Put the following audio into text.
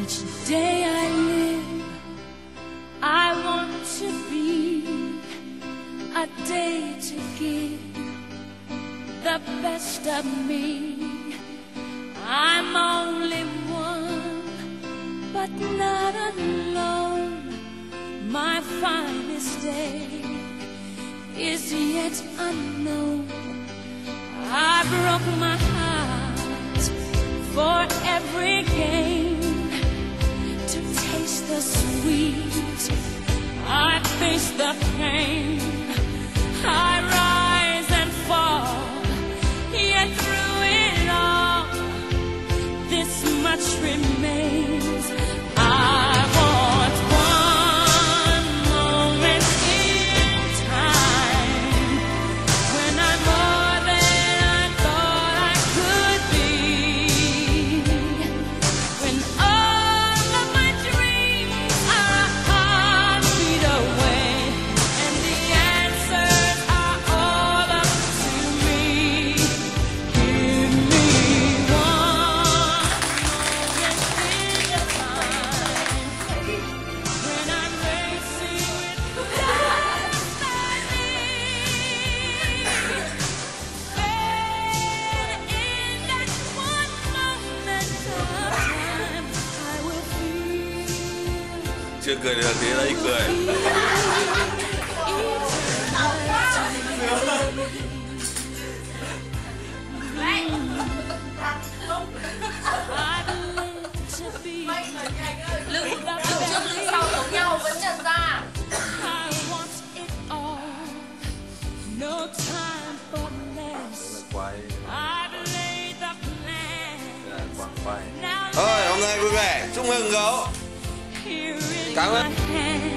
Each day I live, I want to be a day to give the best of me. I'm only one, but not alone. My finest day is yet unknown. I broke my heart for every gain, to taste the sweet, I face the pain. I rise and fall, yet through it all, this much remains. I want one moment in time when I'm more than I thought I could be, when all of my dreams are a heartbeat away, and the answers are all up to me. Give me one moment in time when I'm racing with destiny. And in that one moment of time, I will feel Chưa cười được thì lấy cười. Lưng trước lưng sau giống nhau vẫn nhận ra. No time for less. I've laid the plan. Now Thôi hôm nay vui vẻ, chúc mừng gấu. here in Cảm ơn. my hand.